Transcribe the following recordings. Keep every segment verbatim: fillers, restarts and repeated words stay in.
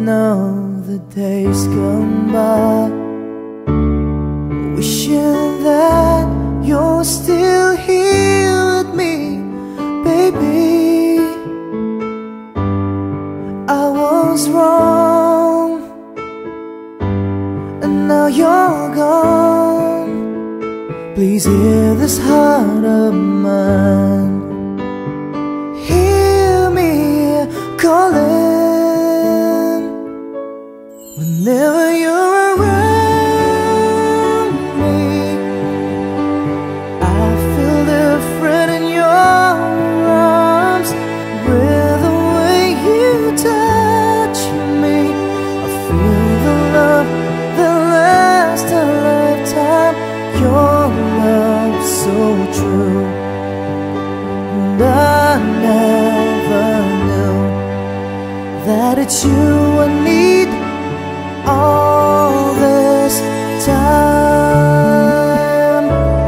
know the days come by, wishing that you're still here with me, baby. I was wrong, and now you're gone. Please hear this heart of mine, hear me calling. Whenever you're around me, I feel different in your arms. With the way you touch me, I feel the love that lasts a lifetime. Your love so true, and I never knew that it's you I need all this time.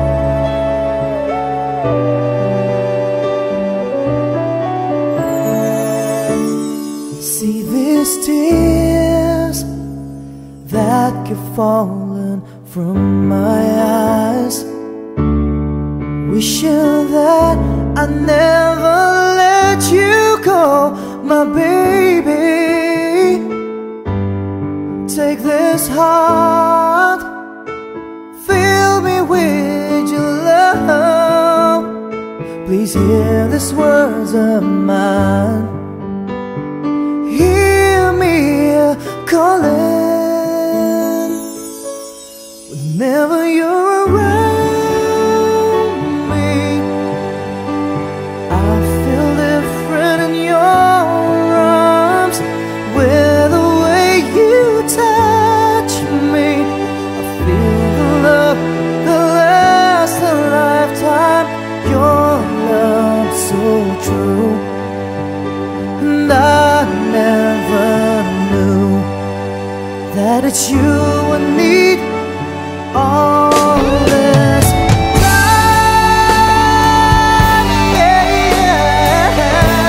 See these tears that keep falling from my eyes, wishing that I never let you go, my baby. Take this heart, fill me with your love. Please hear these words of mine, hear me calling. Whenever you're around me, I feel different in your arms. With the way you touch me, I feel the love that lasts a lifetime. Your love so true, and I never knew that it's you I need all this time. Yeah, yeah.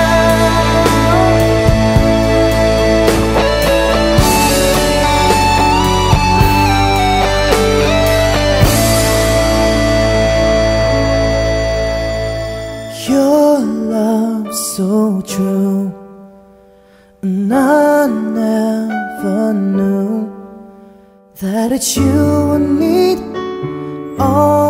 Your love so true, and I never knew that it's you I need all